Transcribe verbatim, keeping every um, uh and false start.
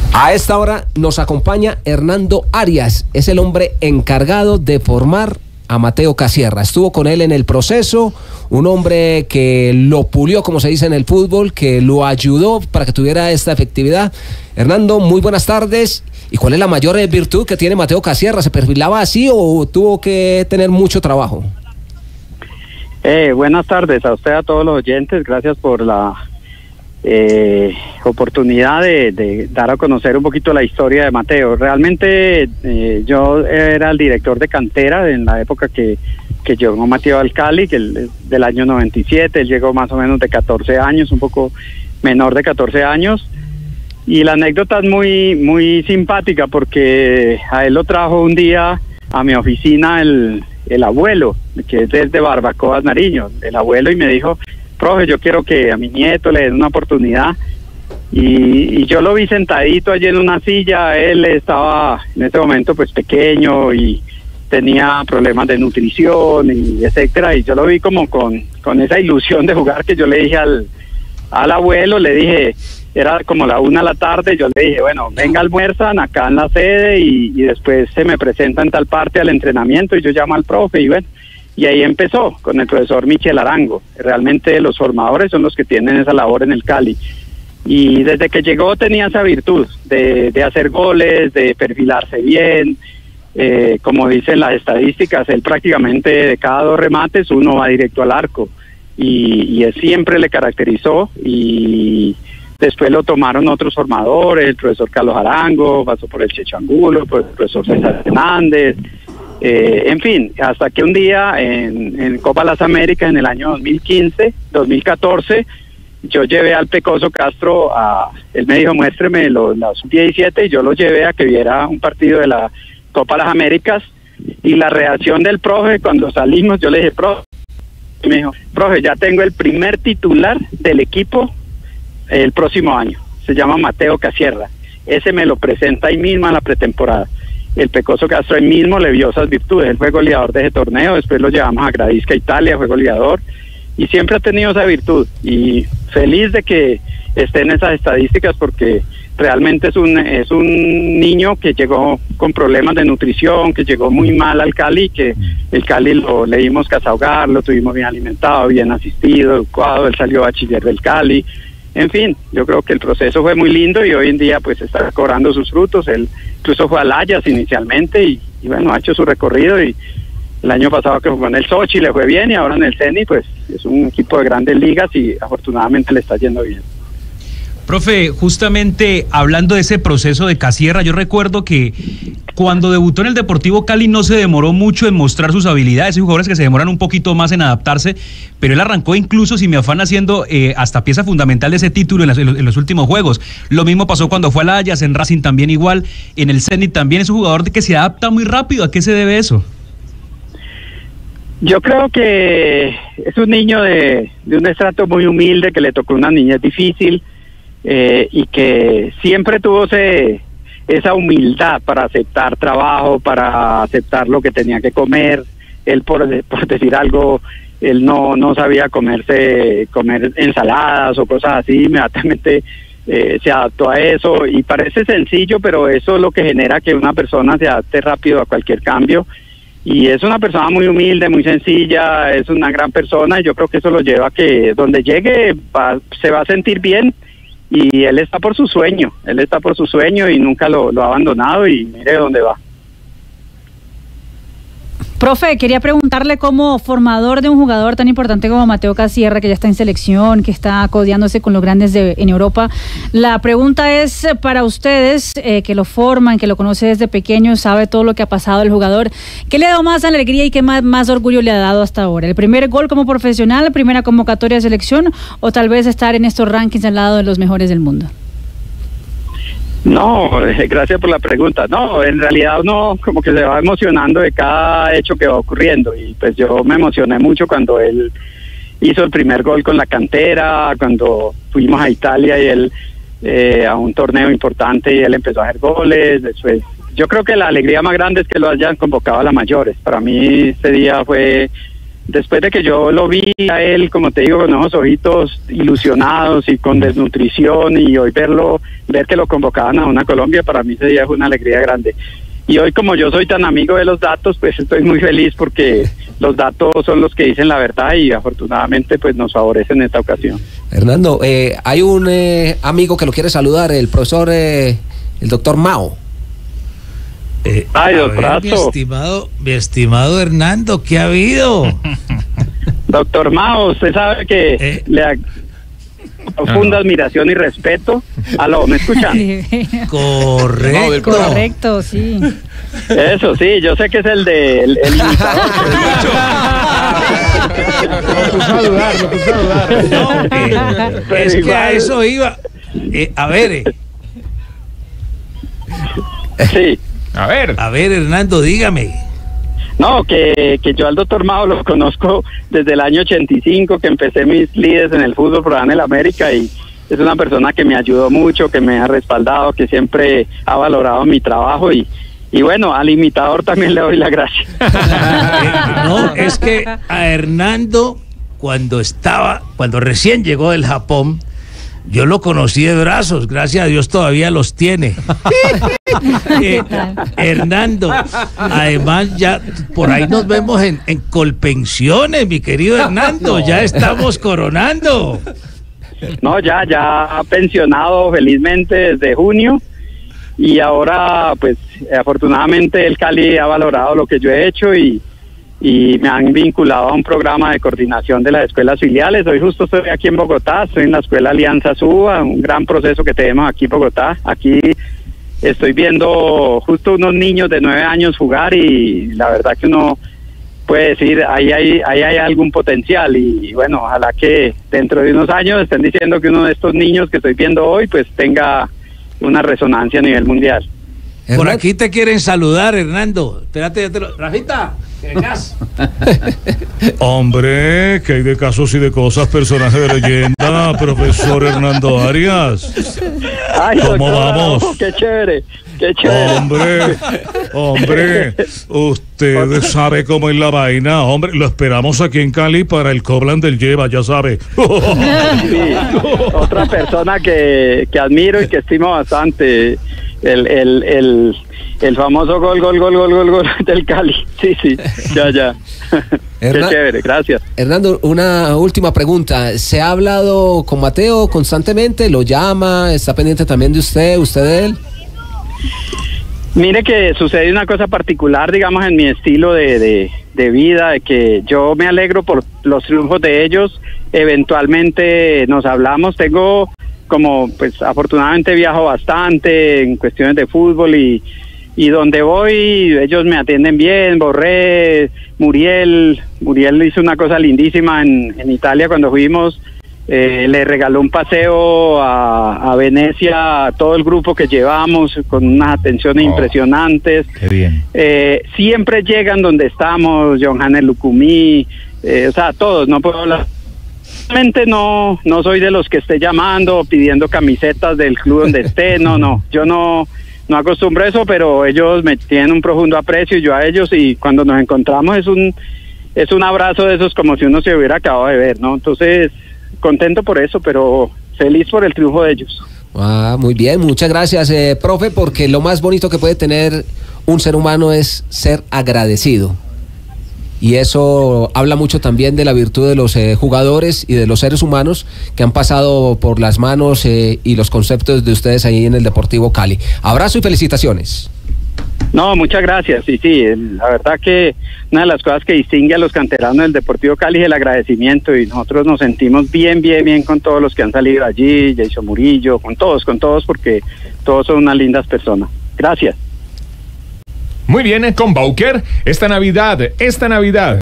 A esta hora nos acompaña Hernando Arias, es el hombre encargado de formar a Mateo Casierra. Estuvo con él en el proceso, un hombre que lo pulió, como se dice en el fútbol, que lo ayudó para que tuviera esta efectividad. Hernando, muy buenas tardes. ¿Y cuál es la mayor virtud que tiene Mateo Casierra? ¿Se perfilaba así o tuvo que tener mucho trabajo? Eh, buenas tardes a usted, a todos los oyentes. Gracias por la eh, oportunidad de, de dar a conocer un poquito la historia de Mateo. Realmente eh, yo era el director de cantera en la época que, que llegó Mateo al Cali, que el, del año noventa y siete. Él llegó más o menos de catorce años, un poco menor de catorce años. Y la anécdota es muy, muy simpática porque a él lo trajo un día a mi oficina el, el abuelo, que es desde Barbacoas, Nariño, el abuelo, y me dijo: profe, yo quiero que a mi nieto le den una oportunidad. Y, y yo lo vi sentadito allí en una silla. Él estaba en ese momento pues pequeño y tenía problemas de nutrición y etcétera, y yo lo vi como con, con esa ilusión de jugar, que yo le dije al, al abuelo, le dije, era como la una de la tarde, yo le dije, bueno, venga, almuerzan acá en la sede y, y después se me presenta en tal parte al entrenamiento y yo llamo al profe, y bueno, y ahí empezó con el profesor Michel Arango. Realmente los formadores son los que tienen esa labor en el Cali, y desde que llegó tenía esa virtud de, de hacer goles, de perfilarse bien. Eh, como dicen las estadísticas, él prácticamente de cada dos remates uno va directo al arco, y, y él siempre le caracterizó. Y después lo tomaron otros formadores, el profesor Carlos Arango, pasó por el Checho Angulo, por el profesor César Hernández, eh, en fin, hasta que un día en, en Copa Las Américas en el año dos mil quince, dos mil catorce, yo llevé al Pecoso Castro, a, él me dijo, muéstreme los, la sub diecisiete, y yo lo llevé a que viera un partido de la Copa Las Américas, y la reacción del profe cuando salimos, yo le dije, profe, y me dijo, profe, ya tengo el primer titular del equipo el próximo año, se llama Mateo Casierra, ese me lo presenta ahí mismo en la pretemporada. El Pecoso Castro ahí mismo le vio esas virtudes, él fue goleador de ese torneo, después lo llevamos a Gradisca, Italia, fue goleador, y siempre ha tenido esa virtud, y feliz de que esté en esas estadísticas, porque realmente es un es un niño que llegó con problemas de nutrición, que llegó muy mal al Cali, que el Cali lo le dimos casa hogar, lo tuvimos bien alimentado, bien asistido, educado, él salió bachiller del Cali. En fin, yo creo que el proceso fue muy lindo y hoy en día pues está cobrando sus frutos. Él incluso fue al Ayas inicialmente y, y bueno, ha hecho su recorrido, y el año pasado que jugó en el Sochi le fue bien, y ahora en el Ceni pues es un equipo de grandes ligas y afortunadamente le está yendo bien. Profe, justamente hablando de ese proceso de Casierra, yo recuerdo que cuando debutó en el Deportivo Cali no se demoró mucho en mostrar sus habilidades. Hay jugadores que se demoran un poquito más en adaptarse, pero él arrancó incluso, si me afana, siendo eh, hasta pieza fundamental de ese título en, las, en, los, en los últimos juegos. Lo mismo pasó cuando fue al Ayas, en Racing también igual, en el Zenit también. Es un jugador de que se adapta muy rápido. ¿A qué se debe eso? Yo creo que es un niño de, de un estrato muy humilde, que le tocó una niñez difícil, eh, y que siempre tuvo ese, esa humildad para aceptar trabajo, para aceptar lo que tenía que comer. Él, por, por decir algo, él no, no sabía comerse comer ensaladas o cosas así, inmediatamente eh, se adaptó a eso, y parece sencillo, pero eso es lo que genera que una persona se adapte rápido a cualquier cambio. Y es una persona muy humilde, muy sencilla, es una gran persona, y yo creo que eso lo lleva a que donde llegue va, se va a sentir bien, y él está por su sueño, él está por su sueño y nunca lo, lo ha abandonado, y mire dónde va. Profe, quería preguntarle, como formador de un jugador tan importante como Mateo Casierra, que ya está en selección, que está codeándose con los grandes de, en Europa, la pregunta es para ustedes, eh, que lo forman, que lo conoce desde pequeño, sabe todo lo que ha pasado el jugador, ¿qué le ha dado más alegría y qué más, más orgullo le ha dado hasta ahora? ¿El primer gol como profesional, la primera convocatoria de selección, o tal vez estar en estos rankings al lado de los mejores del mundo? No, gracias por la pregunta. No, en realidad uno como que se va emocionando de cada hecho que va ocurriendo, y pues yo me emocioné mucho cuando él hizo el primer gol con la cantera, cuando fuimos a Italia y él eh, a un torneo importante y él empezó a hacer goles. Después, yo creo que la alegría más grande es que lo hayan convocado a las mayores. Para mí ese día fue después de que yo lo vi a él, como te digo, con unos ojitos ilusionados y con desnutrición, y hoy verlo, ver que lo convocaban a una Colombia, para mí ese día fue una alegría grande. Y hoy, como yo soy tan amigo de los datos, pues estoy muy feliz porque los datos son los que dicen la verdad y afortunadamente pues nos favorecen en esta ocasión. Hernando, eh, hay un eh, amigo que lo quiere saludar, el profesor, eh, el doctor Mao. Eh, Ay, a doctorazo. ver, mi estimado, mi estimado Hernando, ¿qué ha habido? Doctor Mao, usted sabe que Eh. le ag- profunda admiración y respeto. Aló, ¿me escuchan? Correcto. Correcto, sí. Eso sí, yo sé que es el de el, el imitador. Lo puso a dudar, lo puso a dudar. No, eh, Pero es que igual. a eso iba. Eh, a ver, eh, Sí. A ver. a ver, Hernando, dígame. No, que, que yo al doctor Mao lo conozco desde el año ochenta y cinco, que empecé mis lides en el fútbol por allá en el América, y es una persona que me ayudó mucho, que me ha respaldado, que siempre ha valorado mi trabajo, y, y bueno, al imitador también le doy la gracia. Eh, no, es que a Hernando, cuando estaba, cuando recién llegó del Japón, yo lo conocí de brazos, gracias a Dios todavía los tiene. Eh, Hernando, además ya por ahí nos vemos en, en Colpensiones, mi querido Hernando, ya estamos coronando. No, ya, ya pensionado felizmente desde junio, y ahora pues afortunadamente el Cali ha valorado lo que yo he hecho y, y me han vinculado a un programa de coordinación de las escuelas filiales. Hoy justo estoy aquí en Bogotá, estoy en la escuela Alianza Suba, un gran proceso que tenemos aquí en Bogotá. Aquí estoy viendo justo unos niños de nueve años jugar, y la verdad que uno puede decir, ahí hay, ahí hay algún potencial, y bueno, ojalá que dentro de unos años estén diciendo que uno de estos niños que estoy viendo hoy pues tenga una resonancia a nivel mundial. Por Hernando, aquí te quieren saludar, Hernando. Espérate, ya te lo... Rafita, ¿qué vengas? Hombre, que hay de casos y de cosas, personaje de leyenda, profesor Hernando Arias. Ay, ¿Cómo doctor, vamos? qué chévere, qué chévere. Hombre, hombre, usted sabe cómo es la vaina, hombre, lo esperamos aquí en Cali para el Coblan del Lleva, ya sabe. Sí, otra persona que, que admiro y que estimo bastante, el, el, el, el famoso gol, gol, gol, gol, gol, gol del Cali. Sí, sí, ya, ya. Qué Hernán- chévere, gracias. Hernando, una última pregunta. ¿Se ha hablado con Mateo constantemente? ¿Lo llama? ¿Está pendiente también de usted? ¿Usted de él? Mire que sucede una cosa particular, digamos, en mi estilo de, de, de vida, de que yo me alegro por los triunfos de ellos. Eventualmente nos hablamos. Tengo como, pues afortunadamente viajo bastante en cuestiones de fútbol, y, y donde voy ellos me atienden bien. Borré, Muriel, Muriel hizo una cosa lindísima en, en Italia cuando fuimos. Eh, le regaló un paseo a, a Venecia a todo el grupo que llevamos, con unas atenciones Oh, impresionantes. Qué bien. Eh, siempre llegan donde estamos, John Hannes Lucumí, eh, o sea, todos, no puedo hablar. Realmente no, no soy de los que esté llamando, pidiendo camisetas del club donde esté, no, no, yo no, no acostumbro eso, pero ellos me tienen un profundo aprecio y yo a ellos, y cuando nos encontramos es un, es un abrazo de esos como si uno se hubiera acabado de ver, ¿no? Entonces, contento por eso, pero feliz por el triunfo de ellos. Ah, muy bien, muchas gracias, eh, profe, porque lo más bonito que puede tener un ser humano es ser agradecido. Y eso habla mucho también de la virtud de los eh, jugadores y de los seres humanos que han pasado por las manos eh, y los conceptos de ustedes ahí en el Deportivo Cali. Abrazo y felicitaciones. No, muchas gracias. Sí, sí, el- la verdad que una de las cosas que distingue a los canteranos del Deportivo Cali es el agradecimiento, y nosotros nos sentimos bien, bien, bien con todos los que han salido allí, Jason Murillo, con todos, con todos, porque todos son unas lindas personas. Gracias. Muy bien, con Bowker, esta Navidad, esta Navidad.